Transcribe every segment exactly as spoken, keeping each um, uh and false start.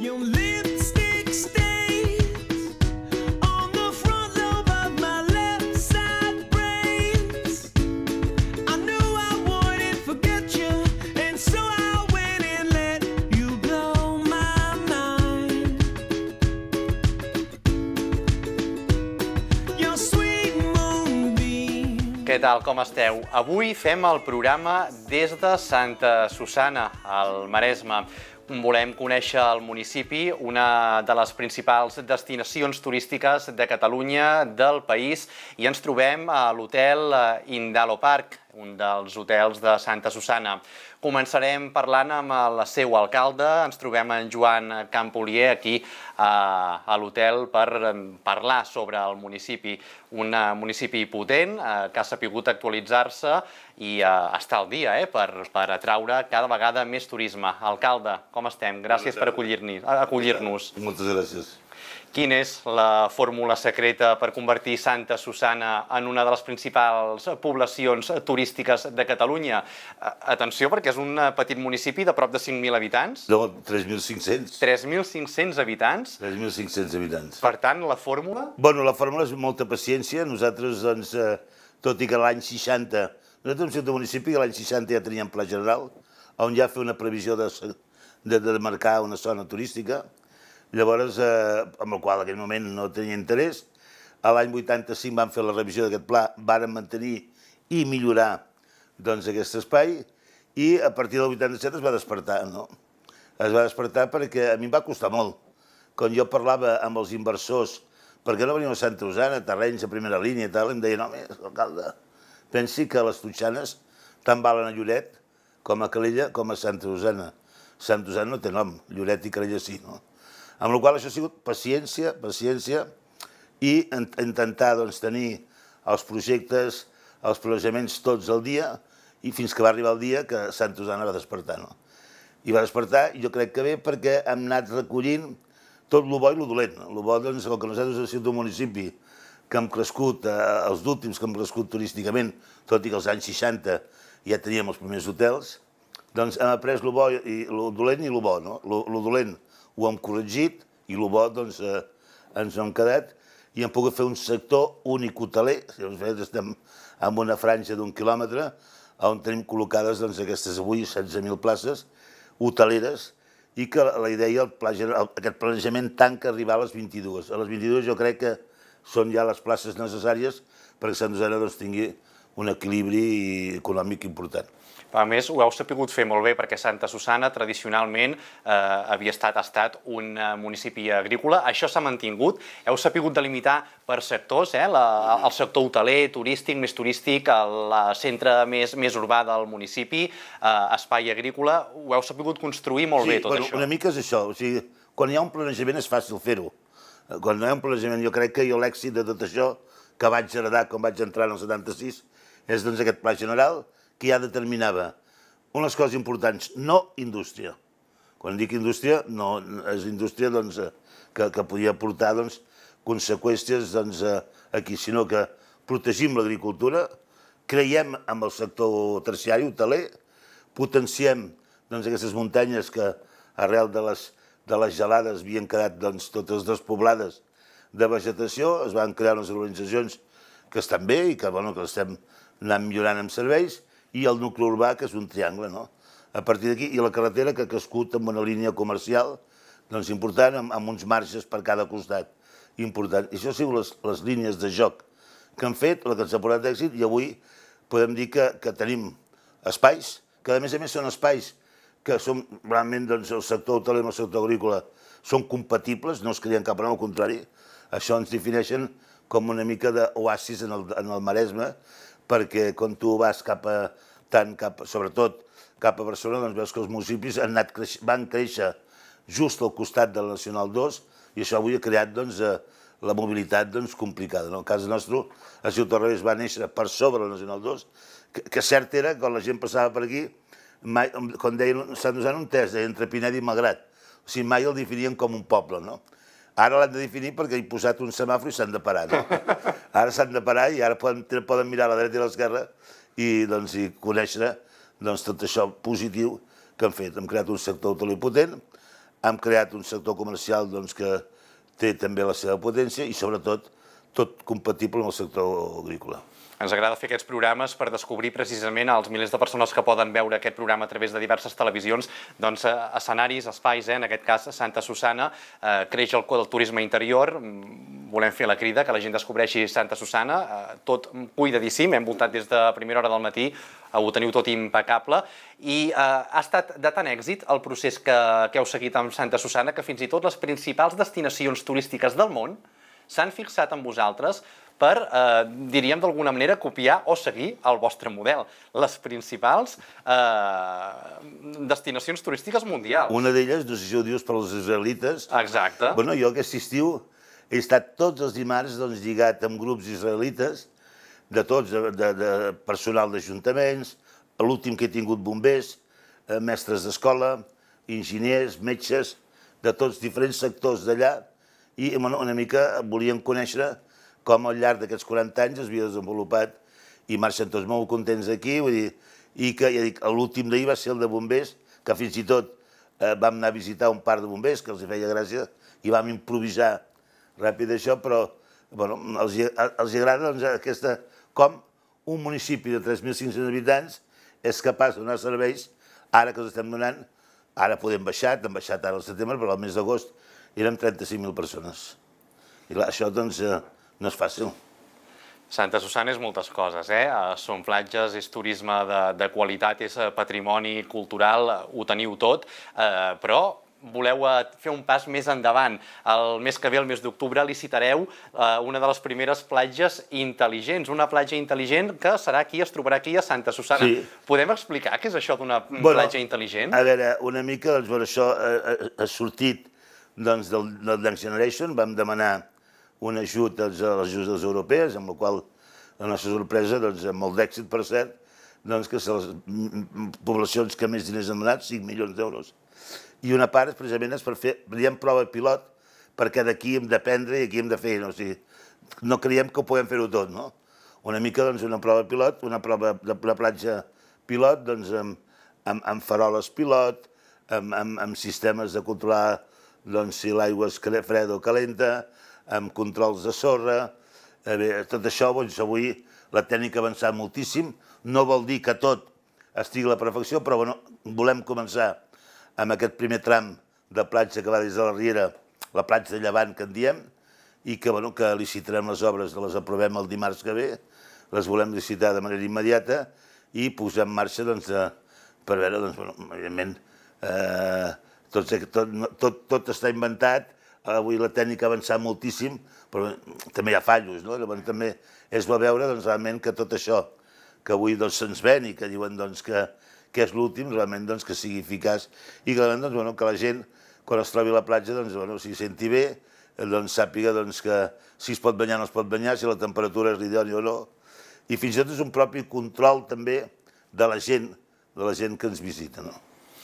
Your lipstick stains on the front lobe of my left side brains. I knew I wouldn't forget you, and so I went and let you blow my mind. Your sweet moonbeam. Què tal, com esteu? Avui fem el programa des de Santa Susanna, al Maresme. Volem conèixer el municipi, una de les principals destinacions turístiques de Catalunya, del país, i ens trobem a l'hotel Indalo Park, un dels hotels de Santa Susanna. Començarem parlant amb el seu alcalde, ens trobem en Joan Campolier aquí a l'hotel per parlar sobre el municipi. Un municipi potent que ha sabut actualitzar-se i estar al dia per atraure cada vegada més turisme. Alcalde, com estem? Gràcies per acollir-nos. Moltes gràcies. Quina és la fórmula secreta per convertir Santa Susanna en una de les principals poblacions turístiques de Catalunya? Atenció, perquè és un petit municipi de prop de cinc mil habitants. No, tres mil cinc-cents. tres mil cinc-cents habitants? tres mil cinc-cents habitants. Per tant, la fórmula? Bueno, la fórmula és molta paciència. Nosaltres, doncs, tot i que l'any seixanta... Nosaltres som un municipi que l'any seixanta ja teníem Pla General, on ja fer una previsió de marcar una zona turística. Llavors, amb el qual en aquell moment no tenia interès, l'any vuitanta-cinc vam fer la revisió d'aquest pla, vàrem mantenir i millorar aquest espai, i a partir del vuitanta-set es va despertar. Es va despertar perquè a mi em va costar molt. Quan jo parlava amb els inversors, per què no venim a Santa Susanna, terrenys a primera línia i tal, em deien, home, alcalde, pensi que les Totxanes tant valen a Lloret com a Calella com a Santa Susanna. Santa Susanna no té nom, Lloret i Calella sí, no? Amb la qual cosa això ha sigut paciència, paciència, i intentar tenir els projectes, els planejaments tots al dia, i fins que va arribar el dia que Santa Susanna va despertar. I va despertar, jo crec que bé, perquè hem anat recollint tot el bo i el dolent. El bo, doncs, com que nosaltres hem sigut un municipi que hem crescut, els últims que hem crescut turísticament, tot i que als anys seixanta ja teníem els primers hotels, doncs hem après el bo i el dolent i el bo. El dolent ho hem corregit i el bo ens hem quedat i hem pogut fer un sector únic hoteler. Estem en una franja d'un quilòmetre on tenim col·locades aquestes avui setze mil places hoteleres i que la idea, aquest planejament tanca arribar a les vint-i-dues. A les vint-i-dues jo crec que són ja les places necessàries perquè Santa Susanna tingui un equilibri econòmic important. A més, ho heu sabut fer molt bé perquè Santa Susanna tradicionalment havia estat, ha estat un municipi agrícola. Això s'ha mantingut. Heu sabut delimitar per sectors, el sector hoteler, turístic, més turístic, el centre més urbà del municipi, espai agrícola. Ho heu sabut construir molt bé, tot això. Sí, una mica és això. Quan hi ha un planejament és fàcil fer-ho. Quan no hi ha un planejament, jo crec que l'èxit de tot això que vaig heredar quan vaig entrar en el setanta-sis és aquest pla general que ja determinava unes coses importants, no indústria. Quan dic indústria, no és indústria que podia portar conseqüències aquí, sinó que protegim l'agricultura, creiem en el sector terciari, hoteler, potenciem aquestes muntanyes que arrel de les gelades havien quedat totes despoblades de vegetació, es van crear unes organitzacions que estan bé i que estem anant millorant amb serveis, i el nucli urbà, que és un triangle. A partir d'aquí, i la carretera que ha crescut amb una línia comercial important, amb uns marges per cada costat important. I això han sigut les línies de joc que han fet, la que ens ha portat d'èxit, i avui podem dir que tenim espais, que a més a més són espais que són realment el sector hoteler i el sector agrícola són compatibles, no es creen cap a al contrari. Això ens defineixen com una mica d'oasis en el Maresme, perquè quan tu vas cap a, tant cap, sobretot cap a Barcelona, doncs veus que els municipis van créixer just al costat del Nacional dos i això avui ha creat la mobilitat complicada. En el cas nostre, a Ciutat del Revés va néixer per sobre del Nacional dos, que cert era, quan la gent passava per aquí, quan deien, Santa Susanna un test, entre Pinet i Malgrat, o sigui, mai el definien com un poble, no? Ara l'han de definir perquè hi ha posat un semàfor i s'han de parar, no? Ara s'han de parar i ara poden mirar a la dreta i a l'esquerra i conèixer tot això positiu que han fet. Hem creat un sector hoteler potent, hem creat un sector comercial doncs, que té també la seva potència i, sobretot, tot compatible amb el sector agrícola. Ens agrada fer aquests programes per descobrir precisament els milers de persones que poden veure aquest programa a través de diverses televisions, doncs escenaris, espais, en aquest cas Santa Susanna, creix el turisme interior, volem fer la crida que la gent descobreixi Santa Susanna, tot cuidadíssim, hem voltat des de primera hora del matí, ho teniu tot impecable, i ha estat de tant èxit el procés que heu seguit amb Santa Susanna que fins i tot les principals destinacions turístiques del món s'han fixat en vosaltres per, diríem d'alguna manera, copiar o seguir el vostre model. Les principals destinacions turístiques mundials. Una d'elles, no sé si ho dius per als israelites. Exacte. Bueno, jo aquest estiu he estat tots els dimarts lligat amb grups israelites, de tots, de personal d'ajuntaments, l'últim que he tingut bombers, mestres d'escola, enginyers, metges, de tots diferents sectors d'allà, i una mica volíem conèixer com al llarg d'aquests quaranta anys es havia desenvolupat i marxen tots molt contents aquí, vull dir, i que l'últim d'ahir va ser el de bombers, que fins i tot vam anar a visitar un parc de bombers, que els feia gràcia, i vam improvisar ràpid això, però els agrada aquesta, com un municipi de tres mil cinc-cents habitants és capaç de donar serveis, ara que els estem donant, ara podem baixar, hem baixat ara al setembre, però al mes d'agost érem trenta-cinc mil persones. I clar, això doncs no és fàcil. Santa Susanna és moltes coses, eh? Són platges, és turisme de qualitat, és patrimoni cultural, ho teniu tot, però voleu fer un pas més endavant. El mes que ve, el mes d'octubre, licitareu una de les primeres platges intel·ligents, una platja intel·ligent que serà aquí, es trobarà aquí a Santa Susanna. Podem explicar què és això d'una platja intel·ligent? A veure, una mica, doncs, això ha sortit del Next Generation, vam demanar un ajut a les ajudes europees, amb la qual la nostra sorpresa, amb molt d'èxit, per cert, que són les poblacions que més diners han donat, cinc milions d'euros. I una part, precisament, és per fer, diem, prova pilot, perquè d'aquí hem d'aprendre i aquí hem de fer. No creiem que ho podem fer-ho tot, no? Una mica, doncs, una prova pilot, una prova de platja pilot, doncs, amb faroles pilot, amb sistemes de controlar si l'aigua és freda o calenta, amb controls de sorra. Tot això, doncs, avui la tècnica ha avançat moltíssim. No vol dir que tot estigui a la perfecció, però volem començar amb aquest primer tram de platja que va des de la Riera, la platja de Llevant, que en diem, i que licitarem les obres, les aprovem el dimarts que ve, les volem licitar de manera immediata i posar en marxa per veure, evidentment, tot està inventat, avui la tècnica ha avançat moltíssim, però també hi ha fallos, no? També és bo veure realment que tot això que avui se'ns ven i que diuen que és l'últim, realment que sigui eficaç i que la gent, quan es trobi a la platja, s'hi senti bé, sàpiga que si es pot banyar o no es pot banyar, si la temperatura és l'idònia o no, i fins i tot és un propi control també de la gent, de la gent que ens visita, no?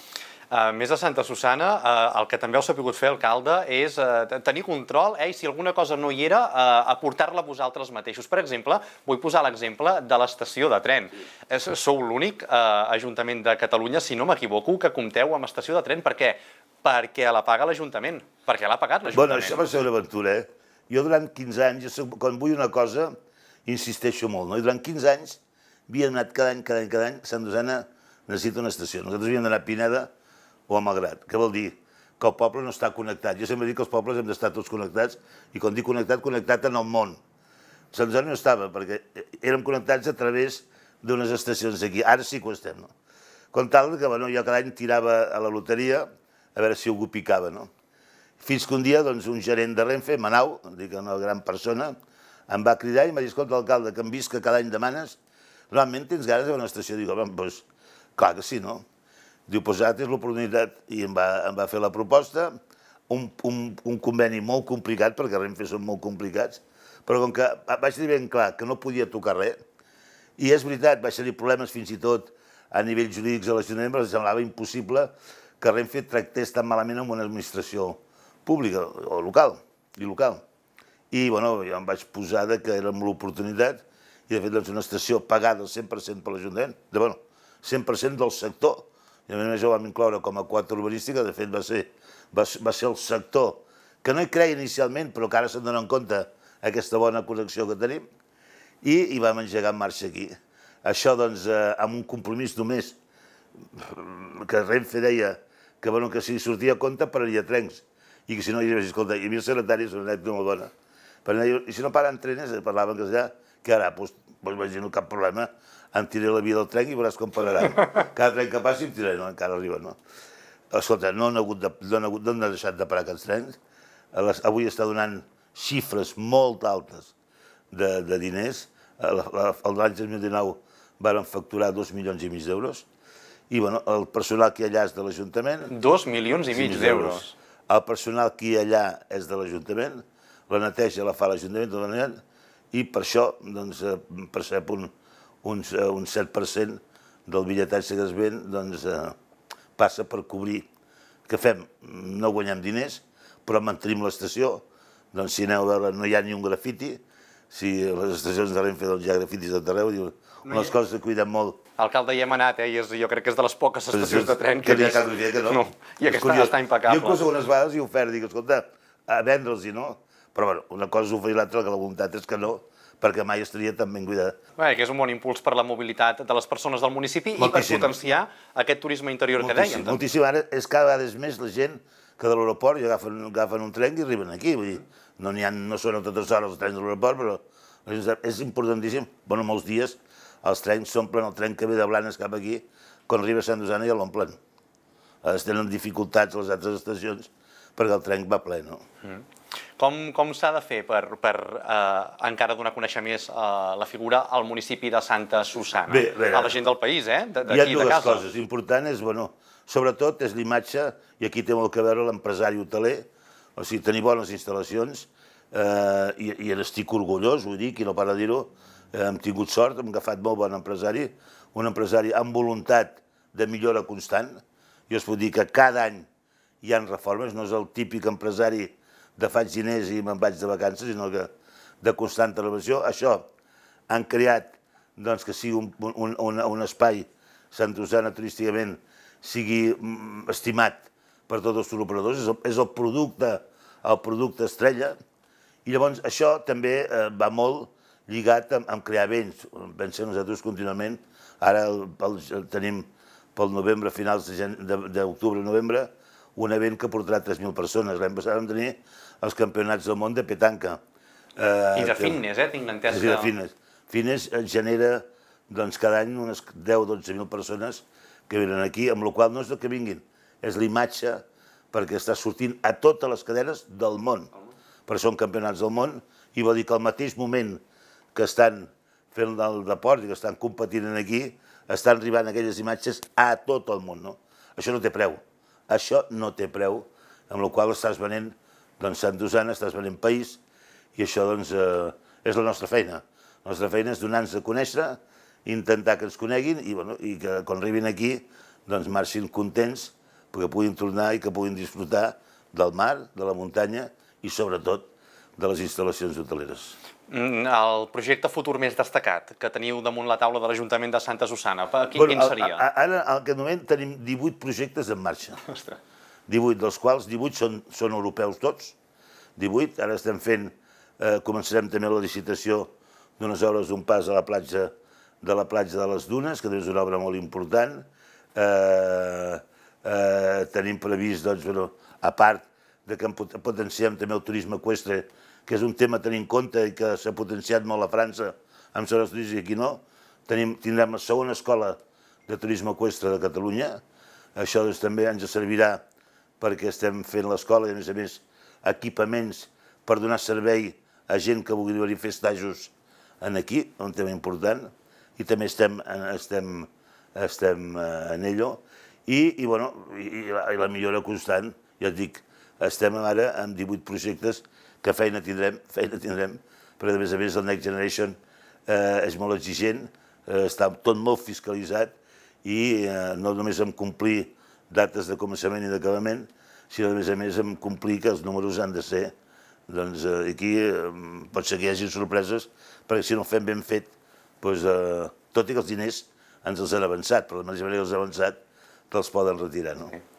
A més de Santa Susanna, el que també heu sabut fer, alcalde, és tenir control i si alguna cosa no hi era, aportar-la vosaltres mateixos. Per exemple, vull posar l'exemple de l'estació de tren. Sou l'únic Ajuntament de Catalunya, si no m'equivoco, que compteu amb estació de tren. Per què? Perquè la paga l'Ajuntament. Perquè l'ha pagat l'Ajuntament. Bueno, això va ser una aventura, eh? Jo durant quinze anys, quan vull una cosa, insisteixo molt, no? I durant quinze anys havíem anat cada any, cada any, cada any, Sant Susanna necessita una estació. Nosaltres havíem d'anar a Pineda o a Malgrat. Què vol dir? Que el poble no està connectat. Jo sempre dic que els pobles hem d'estar tots connectats i quan dic connectat, connectat en el món. Sant Susanna no estava, perquè érem connectats a través d'unes estacions d'aquí. Ara sí que ho estem, no? Com tal que jo cada any tirava a la loteria a veure si algú picava, no? Fins que un dia un gerent de Renfe, Manau, dic una gran persona, em va cridar i em va dir, escolta, alcalde, que hem vist que cada any demanes, realment tens ganes de una estació? Dic, home, doncs, clar que sí, no? Diu, doncs ara tens l'oportunitat, i em va fer la proposta, un conveni molt complicat, perquè Renfe són molt complicats, però com que vaig dir ben clar que no podia tocar res, i és veritat, vaig tenir problemes fins i tot a nivell jurídics a l'Ajuntament, però em semblava impossible que Renfe tractés tan malament amb una administració pública o local, i local. I, bueno, jo em vaig posar que era amb l'oportunitat, i de fet una estació pagada al cent per cent per l'Ajuntament, de, bueno, cent per cent del sector. I a més ho vam incloure com a quota urbanística, de fet va ser va, va ser el sector que no hi creia inicialment, però que ara se'n dona en compte aquesta bona connexió que tenim, i, i vam engegar en marxa aquí. Això, doncs, eh, amb un compromís només, que Renfe deia que, bueno, que si sortia a compte pararia trens, i que si no hi havia, escolta, hi havia secretaris, una anècdota molt bona, però i si no paren trenes, parlaven que allà, que ara, doncs, doncs imagino cap problema, em tiraré la via del tren i veuràs com pagaran. Cada tren que passi em tiraré, no, encara arriba, no. Escolta, no han hagut de, no han hagut, no han deixat de parar aquests trens. Avui està donant xifres molt altes de, de diners. L'any dos mil dinou varen facturar dos milions i mig d'euros. I, bueno, el personal que hi ha allà és de l'Ajuntament. Dos milions i mig d'euros. El personal que hi ha allà és de l'Ajuntament, la neteja la fa l'Ajuntament, i per això, doncs, percep un, un, un set per cent del bitlletatge que es ven, doncs, eh, passa per cobrir. Què fem? No guanyem diners, però mantenim l'estació. Doncs si aneu a veure, no hi ha ni un grafiti. Si a les estacions de Renfe doncs, hi ha grafitis a tot arreu, diu, unes coses que cuidem molt. Alcalde, hi hem anat, eh? I és, jo crec que és de les poques estacions de tren que he vist. Que no. No. I aquesta està impecable. Jo inclús algunes vegades hi he ofert, dic, escolta, a vendre'ls i no. Però bueno, una cosa és oferir l'altra, que la voluntat és que no, perquè mai estaria tan ben cuidat. Bé, que és un bon impuls per la mobilitat de les persones del municipi i per potenciar aquest turisme interior que dèiem. Moltíssim. Ara és cada vegada més la gent que de l'aeroport i agafen, agafen un tren i arriben aquí. Vull dir, no, ha, no són a totes hores els trens de l'aeroport, però és importantíssim. Bueno, molts dies els trens s'omplen, el tren que ve de Blanes cap aquí, quan arriba a Sant Susana ja l'omplen. Es tenen dificultats a les altres estacions perquè el tren va ple, no? Mm. Com, com s'ha de fer per, per eh, encara donar a conèixer més eh, la figura al municipi de Santa Susana? Bé, bé, a la gent del país, eh? D'aquí, hi ha de dues casa. coses. Important és, bueno, sobretot és l'imatge, i aquí té molt que veure l'empresari hoteler, o sigui, tenir bones instal·lacions, eh, i, i n'estic orgullós, ho dic, i no para dir-ho, eh, hem tingut sort, hem agafat molt bon empresari, un empresari amb voluntat de millora constant. Jo us puc dir que cada any hi ha reformes, no és el típic empresari de faig diners i me'n vaig de vacances, sinó que de constant elevació. Això han creat doncs, que sigui un, un, un, un espai, Sant Susana turísticament, sigui estimat per tots els turoperadors, és el, és el producte, el producte estrella, i llavors això també eh, va molt lligat amb, amb crear béns. Pensem nosaltres contínuament, ara el, el, tenim pel novembre, finals d'octubre-novembre, un event que portarà tres mil persones. L'any passat vam tenir els campionats del món de petanca. Eh, I de fitness, eh? Tinc l'entès que... Sí, de fitness. Fitness genera doncs, cada any unes deu o dotze mil persones que venen aquí, amb la qual no és el que vinguin, és l'imatge, perquè està sortint a totes les cadenes del món. Per això són campionats del món, i vol dir que al mateix moment que estan fent el deport i que estan competint aquí, estan arribant aquelles imatges a tot el món. No? Això no té preu. Això no té preu, amb la qual estàs venent doncs, Sant Susana, estàs venent país, i això doncs, eh, és la nostra feina. La nostra feina és donar-nos a conèixer, intentar que ens coneguin i, bueno, i que quan arribin aquí doncs, marxin contents perquè puguin tornar i que puguin disfrutar del mar, de la muntanya i sobretot de les instal·lacions hoteleres. El projecte futur més destacat que teniu damunt la taula de l'Ajuntament de Santa Susana, quin, bueno, quin seria? Ara, en aquest moment, tenim divuit projectes en marxa. Ostres. divuit, dels quals divuit són, són europeus tots. divuit, ara estem fent, eh, començarem també la licitació d'unes obres d'un pas a la platja de la platja de les Dunes, que és una obra molt important. Eh, eh, tenim previst, doncs, bueno, a part de que potenciem també el turisme eqüestre, que és un tema a tenir en compte i que s'ha potenciat molt a França amb zones turístiques i aquí no. Tenim, tindrem la segona escola de turisme eqüestre de Catalunya. Això doncs, també ens servirà perquè estem fent l'escola i, a més a més, equipaments per donar servei a gent que vulgui venir a fer estajos aquí, un tema important, i també estem, estem, estem en ello. I, i, bueno, i, la, i la millora constant, ja et dic, estem ara amb divuit projectes que feina tindrem, feina tindrem, perquè a més a més el Next Generation eh, és molt exigent, eh, està tot molt fiscalitzat i eh, no només en complir dates de començament i d'acabament, sinó a més a més en complir que els números han de ser, doncs aquí eh, pot ser que hi hagi sorpreses, perquè si no ho fem ben fet, doncs, eh, tot i que els diners ens els han avançat, però de la manera que els han avançat, te'ls poden retirar, no?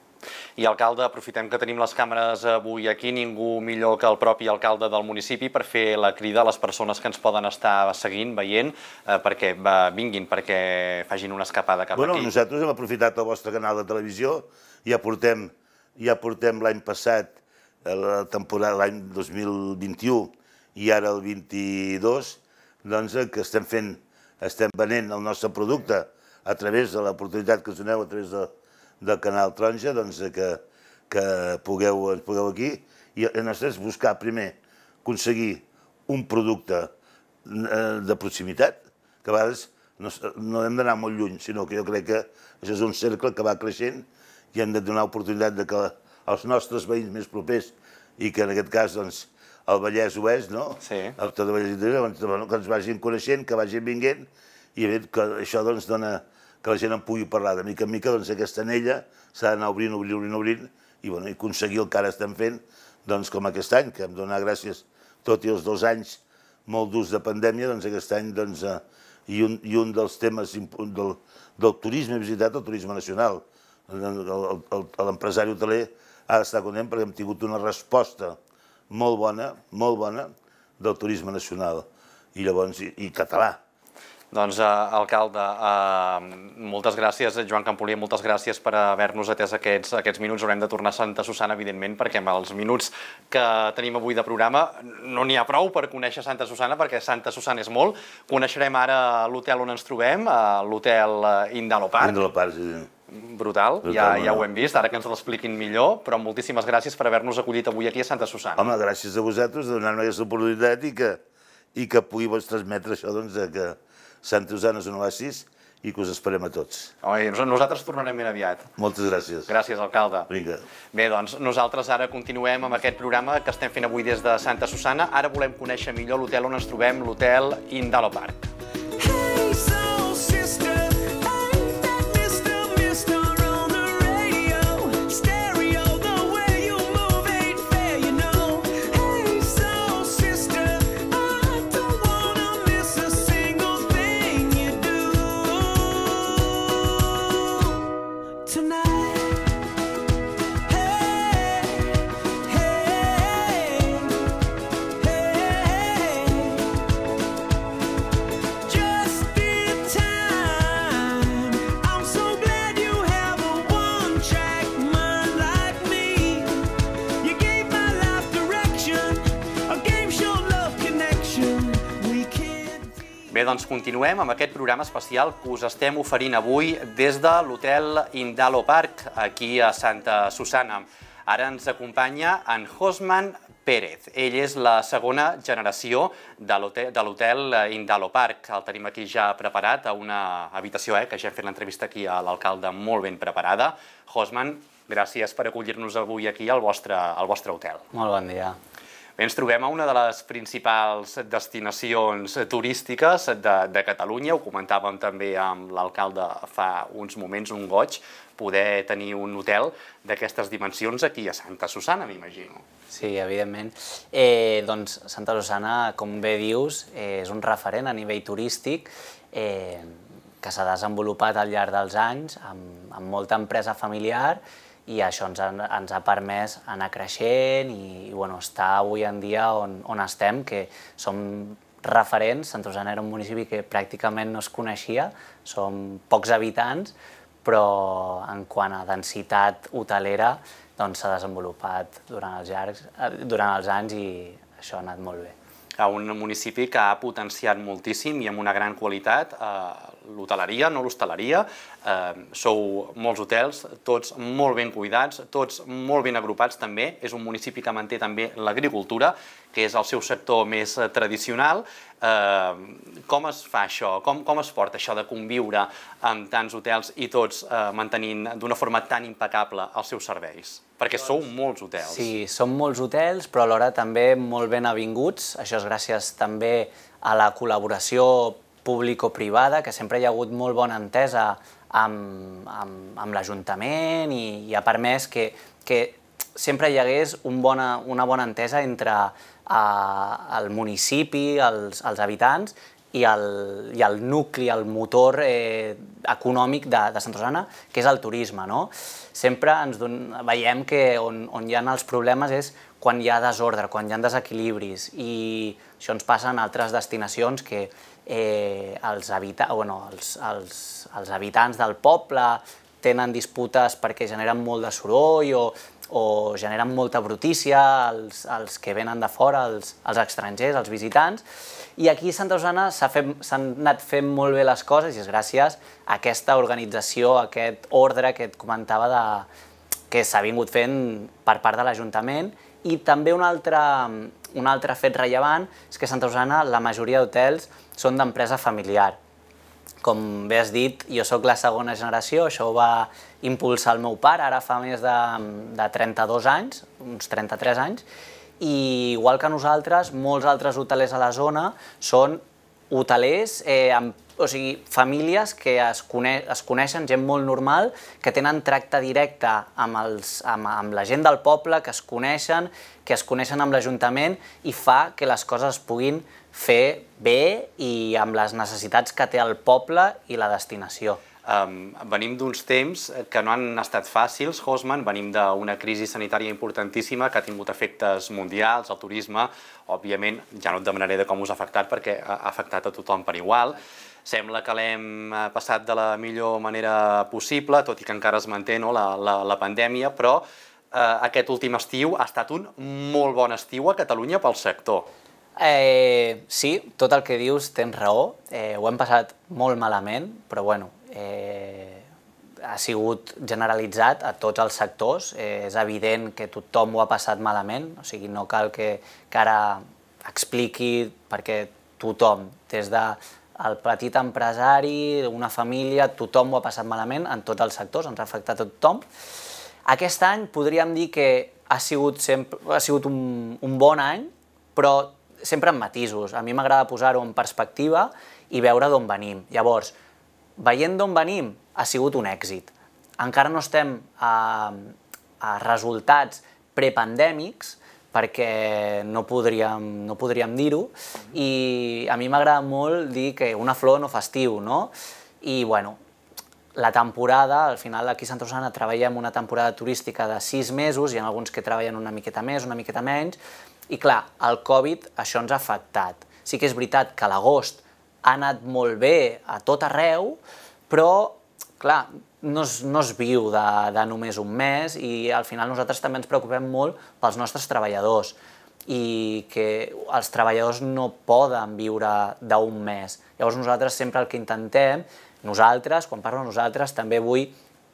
I, alcalde, aprofitem que tenim les càmeres avui aquí, ningú millor que el propi alcalde del municipi per fer la crida a les persones que ens poden estar seguint, veient, perquè vinguin, perquè facin una escapada cap aquí. Nosaltres hem aprofitat el vostre canal de televisió, ja portem l'any passat, la temporada l'any dos mil vint-i-u i ara el vint-i-dos, doncs que estem fent, estem venent el nostre producte a través de l'oportunitat que us doneu a través del canal Taronja, doncs que pugueu aquí. I el nostre és buscar primer aconseguir un producte de proximitat, que a vegades no hem d'anar molt lluny, sinó que jo crec que això és un cercle que va creixent i hem de donar oportunitat que els nostres veïns més propers, i que en aquest cas el Vallès Oest, que ens vagin coneixent, que vagin vinguent, i que això dona que la gent en pugui parlar. De mica en mica aquesta anella s'ha d'anar obrint, obrint, obrint, obrint, i aconseguir el que ara estem fent, com aquest any, que hem donat gràcies, tot i els dos anys molt durs de pandèmia, aquest any, i un dels temes del turisme visitat, el turisme nacional. L'empresari hoteler ha d'estar content perquè hem tingut una resposta molt bona, molt bona, del turisme nacional i català. Doncs, alcalde, moltes gràcies. Joan Campolier, moltes gràcies per haver-nos atès aquests minuts. Haurem de tornar a Santa Susanna, evidentment, perquè amb els minuts que tenim avui de programa no n'hi ha prou per conèixer Santa Susanna, perquè Santa Susanna és molt. Coneixerem ara l'hotel on ens trobem, l'hotel Indalo Park. Indalo Park, sí. Brutal, ja ho hem vist, ara que ens l'expliquin millor, però moltíssimes gràcies per haver-nos acollit avui aquí a Santa Susanna. Home, gràcies a vosaltres de donar-me aquesta oportunitat i que pugui transmetre això, que Santa Susanna és un oasis i que us esperem a tots. Nosaltres tornarem ben aviat. Moltes gràcies. Gràcies, alcalde. Vinga. Bé, doncs nosaltres ara continuem amb aquest programa que estem fent avui des de Santa Susanna. Ara volem conèixer millor l'hotel on ens trobem, l'hotel Indalo Park. Bé, doncs continuem amb aquest programa especial que us estem oferint avui des de l'hotel Indalo Park, aquí a Santa Susanna. Ara ens acompanya en Josman Pérez. Ell és la segona generació de l'hotel Indalo Park. El tenim aquí ja preparat a una habitació, que ja hem fet l'entrevista aquí a l'alcalde molt ben preparada. Josman, gràcies per acollir-nos avui aquí al vostre hotel. Molt bon dia. Bé, ens trobem a una de les principals destinacions turístiques de Catalunya. Ho comentàvem també amb l'alcalde fa uns moments, un goig, poder tenir un hotel d'aquestes dimensions aquí a Santa Susanna, m'imagino. Sí, evidentment. Doncs Santa Susanna, com bé dius, és un referent a nivell turístic que s'ha desenvolupat al llarg dels anys amb molta empresa familiar, i això ens ha permès anar creixent i estar avui en dia on estem, que som referents. Santa Susanna era un municipi que pràcticament no es coneixia, som pocs habitants, però en quant a densitat hotelera s'ha desenvolupat durant els anys i això ha anat molt bé. A un municipi que ha potenciat moltíssim i amb una gran qualitat l'hoteleria, no l'hostaleria. Sou molts hotels, tots molt ben cuidats, tots molt ben agrupats també. És un municipi que manté també l'agricultura, que és el seu sector més tradicional. Com es fa això? Com es porta això de conviure amb tants hotels i tots mantenint d'una forma tan impecable els seus serveis? Perquè sou molts hotels. Sí, som molts hotels, però alhora també molt ben avinguts. Això és gràcies també a la col·laboració público-privada, que sempre hi ha hagut molt bona entesa amb l'Ajuntament i ha permès que sempre hi hagués una bona entesa entre el municipi, els habitants i el, i el nucli, el motor eh, econòmic de, de Santa Susanna, que és el turisme, no? Sempre ens don, veiem que on, on hi ha els problemes és quan hi ha desordre, quan hi ha desequilibris, i això ens passa en altres destinacions que eh, els, habita, bueno, els, els, els habitants del poble tenen disputes perquè generen molt de soroll o, o generen molta brutícia als, als que venen de fora, als, als estrangers, als visitants. I aquí a Santa Susanna s'han anat fent molt bé les coses i és gràcies a aquesta organització, a aquest ordre que et comentava de, que s'ha vingut fent per part de l'Ajuntament. I també un altre, un altre fet rellevant és que a Santa Susanna la majoria d'hotels són d'empresa familiar. Com bé has dit, jo sóc la segona generació, això ho va impulsar el meu pare, ara fa més de, de trenta-dos anys, uns trenta-tres anys, i igual que nosaltres, molts altres hotelers a la zona són hotelers, eh, amb, o sigui, famílies que es, cone es coneixen, gent molt normal, que tenen tracte directe amb, els, amb, amb la gent del poble, que es coneixen, que es coneixen amb l'Ajuntament i fa que les coses es puguin fer bé i amb les necessitats que té el poble i la destinació. Um, venim d'uns temps que no han estat fàcils, Hosman, venim d'una crisi sanitària importantíssima que ha tingut efectes mundials, el turisme, òbviament, ja no et demanaré de com us ha afectat perquè ha afectat a tothom per igual. Sembla que l'hem passat de la millor manera possible, tot i que encara es manté no, la, la, la pandèmia, però eh, aquest últim estiu ha estat un molt bon estiu a Catalunya pel sector. Eh, sí, tot el que dius tens raó, eh, ho hem passat molt malament, però bueno, eh, ha sigut generalitzat a tots els sectors, eh, és evident que tothom ho ha passat malament, o sigui, no cal que, que ara expliqui perquè tothom, des del petit empresari, una família, tothom ho ha passat malament en tots els sectors, ens ha afectat a tothom. Aquest any podríem dir que ha sigut, sempre, ha sigut un, un bon any, però sempre amb matisos. A mi m'agrada posar-ho en perspectiva i veure d'on venim. Llavors, veient d'on venim, ha sigut un èxit. Encara no estem a, a resultats prepandèmics, perquè no podríem, no podríem dir-ho, i a mi m'agrada molt dir que una flor no fa estiu, no? I, bueno, la temporada, al final aquí a Santa Susanna treballem una temporada turística de sis mesos, hi ha alguns que treballen una miqueta més, una miqueta menys, i clar, el Covid això ens ha afectat. Sí que és veritat que l'agost ha anat molt bé a tot arreu, però, clar, no es, no es viu de, de només un mes i al final nosaltres també ens preocupem molt pels nostres treballadors i que els treballadors no poden viure d'un mes. Llavors nosaltres sempre el que intentem, nosaltres, quan parlo de nosaltres, també vull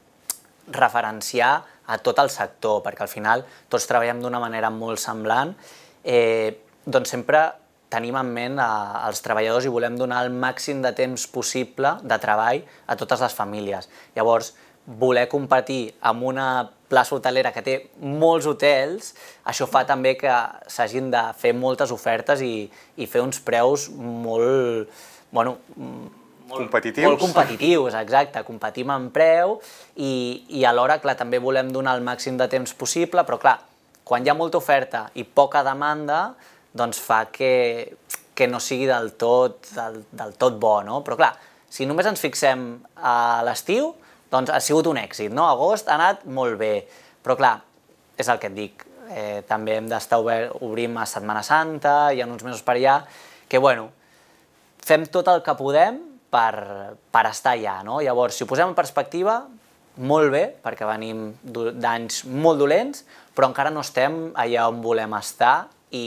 referenciar a tot el sector, perquè al final tots treballem d'una manera molt semblant, eh, doncs sempre tenim en ment a, als treballadors i volem donar el màxim de temps possible de treball a totes les famílies. Llavors, voler competir amb una plaça hotelera que té molts hotels, això fa també que s'hagin de fer moltes ofertes i, i fer uns preus molt, bueno, molt competitius. Molt competitius, exacte. Competim en preu i, i alhora, clar, també volem donar el màxim de temps possible, però clar, quan hi ha molta oferta i poca demanda, doncs fa que, que no sigui del tot, del, del tot bo, no? Però clar, si només ens fixem a l'estiu, doncs ha sigut un èxit, no? Agost ha anat molt bé, però clar, és el que et dic, eh, també hem d'estar obert, obrim a Setmana Santa, hi ha uns mesos per allà, que bueno, fem tot el que podem per, per estar allà, no? Llavors, si ho posem en perspectiva, molt bé, perquè venim d'anys molt dolents, però encara no estem allà on volem estar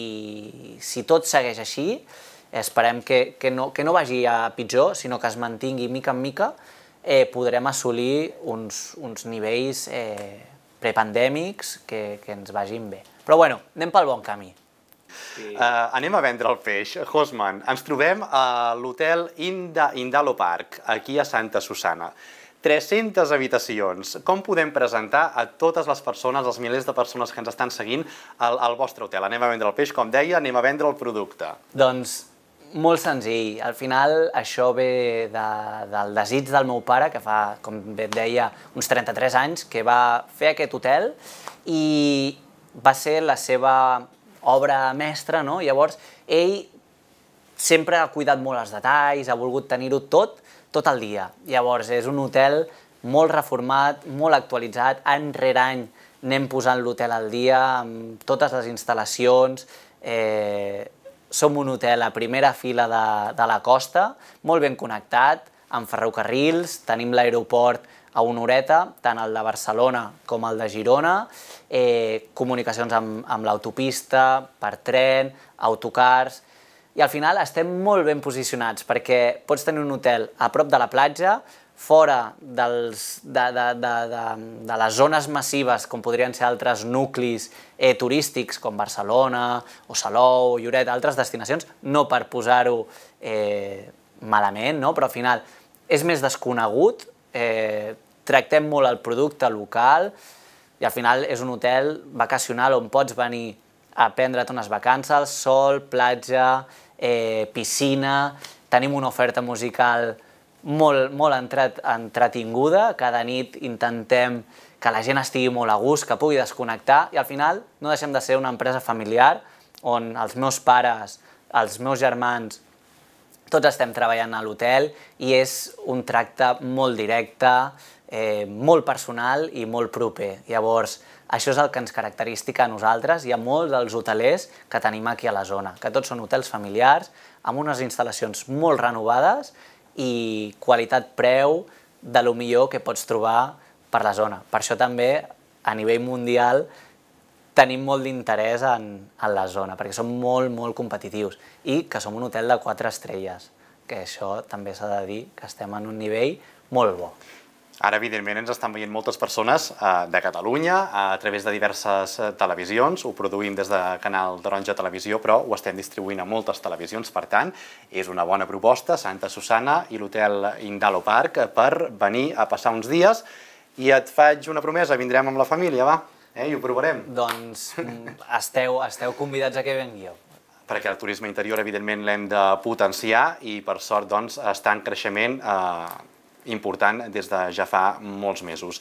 i si tot segueix així, esperem que, que, no, que no vagi a pitjor, sinó que es mantingui mica en mica, eh, podrem assolir uns, uns nivells eh, prepandèmics que, que ens vagin bé. Però bueno, anem pel bon camí. Sí. Uh, anem a vendre el peix. Hosman, ens trobem a l'hotel Inda, Indalo Park, aquí a Santa Susanna. tres-centes habitacions. Com podem presentar a totes les persones, els milers de persones que ens estan seguint al, al vostre hotel? Anem a vendre el peix, com deia, anem a vendre el producte. Doncs molt senzill. Al final això ve de, del desig del meu pare, que fa, com bé et deia, uns trenta-tres anys, que va fer aquest hotel i va ser la seva obra mestra, no? Llavors, ell sempre ha cuidat molt els detalls, ha volgut tenir-ho tot, tot el dia. Llavors, és un hotel molt reformat, molt actualitzat, any rere any anem posant l'hotel al dia, amb totes les instal·lacions. Eh, som un hotel a primera fila de, de la costa, molt ben connectat, amb ferrocarrils, tenim l'aeroport a una horeta, tant el de Barcelona com el de Girona, eh, comunicacions amb, amb l'autopista, per tren, autocars, i al final estem molt ben posicionats perquè pots tenir un hotel a prop de la platja, fora dels, de, de, de, de, de les zones massives, com podrien ser altres nuclis eh, turístics, com Barcelona, o Salou, o Lloret, altres destinacions, no per posar-ho eh, malament, no? Però al final és més desconegut, eh, tractem molt el producte local, i al final és un hotel vacacional on pots venir a prendre't unes vacances, sol, platja, eh, piscina, tenim una oferta musical molt, molt entret, entretinguda, cada nit intentem que la gent estigui molt a gust, que pugui desconnectar, i al final no deixem de ser una empresa familiar on els meus pares, els meus germans, tots estem treballant a l'hotel i és un tracte molt directe, eh, molt personal i molt proper. Llavors, això és el que ens característica a nosaltres i a molts dels hotelers que tenim aquí a la zona, que tots són hotels familiars, amb unes instal·lacions molt renovades i qualitat-preu de lo millor que pots trobar per la zona. Per això també, a nivell mundial, tenim molt d'interès en, en la zona, perquè som molt, molt competitius i que som un hotel de quatre estrelles, que això també s'ha de dir que estem en un nivell molt bo. Ara, evidentment, ens estan veient moltes persones eh, de Catalunya a través de diverses eh, televisions. Ho produïm des de Canal Taronja Televisió, però ho estem distribuint a moltes televisions. Per tant, és una bona proposta, Santa Susanna i l'hotel Indalo Park, per venir a passar uns dies. I et faig una promesa, vindrem amb la família, va? Eh, I ho provarem. Doncs esteu, esteu convidats a que vengueu. Perquè el turisme interior, evidentment, l'hem de potenciar i, per sort, doncs, està en creixement eh, important des de ja fa molts mesos.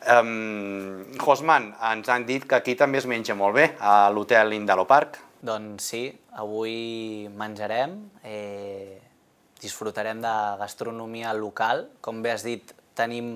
Um, Josman, ens han dit que aquí també es menja molt bé, a l'hotel Indalo Park. Doncs sí, avui menjarem, eh, disfrutarem de gastronomia local. Com bé has dit, tenim,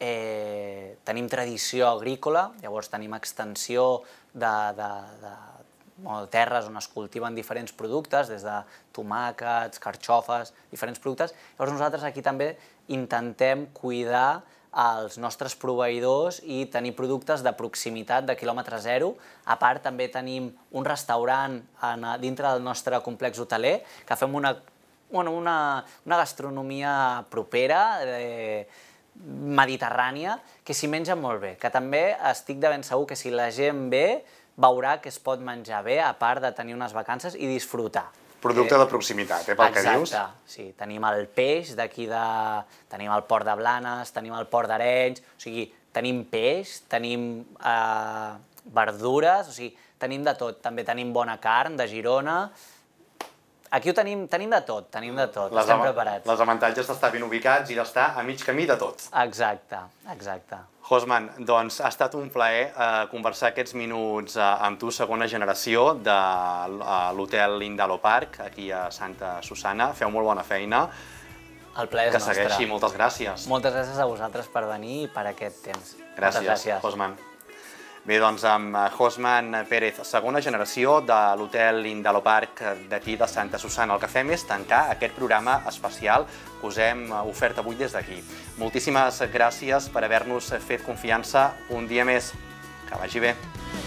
eh, tenim tradició agrícola, llavors tenim extensió de, de, de bueno, terres on es cultiven diferents productes, des de tomàquets, carxofes, diferents productes. Llavors nosaltres aquí també intentem cuidar els nostres proveïdors i tenir productes de proximitat, de quilòmetre zero. A part, també tenim un restaurant en, dintre del nostre complex hoteler que fem una, bueno, una, una gastronomia propera, eh, mediterrània, que s'hi menja molt bé, que també estic de ben segur que si la gent ve veurà que es pot menjar bé, a part de tenir unes vacances i disfrutar. Producte de proximitat, eh, pel que dius. Exacte, sí. Tenim el peix d'aquí de... Tenim el port de Blanes, tenim el port d'Arenys, o sigui, tenim peix, tenim eh, verdures, o sigui, tenim de tot. També tenim bona carn de Girona. Aquí ho tenim, tenim de tot, tenim de tot, les estem preparats. Les avantatges d'estar ben ubicats i d'estar a mig camí de tot. Exacte, exacte. Josman, doncs ha estat un plaer eh, conversar aquests minuts eh, amb tu, segona generació de l'hotel Indalo Park, aquí a Santa Susanna. Feu molt bona feina. El plaer és que nostre. segueixi, moltes gràcies. Moltes gràcies a vosaltres per venir i per aquest temps. Gràcies, Moltes gràcies. Josman. Bé, doncs amb Josman Pérez, segona generació de l'hotel Indalo Park d'aquí de Santa Susanna. El que fem és tancar aquest programa especial que us hem ofert avui des d'aquí. Moltíssimes gràcies per haver-nos fet confiança un dia més. Que vagi bé.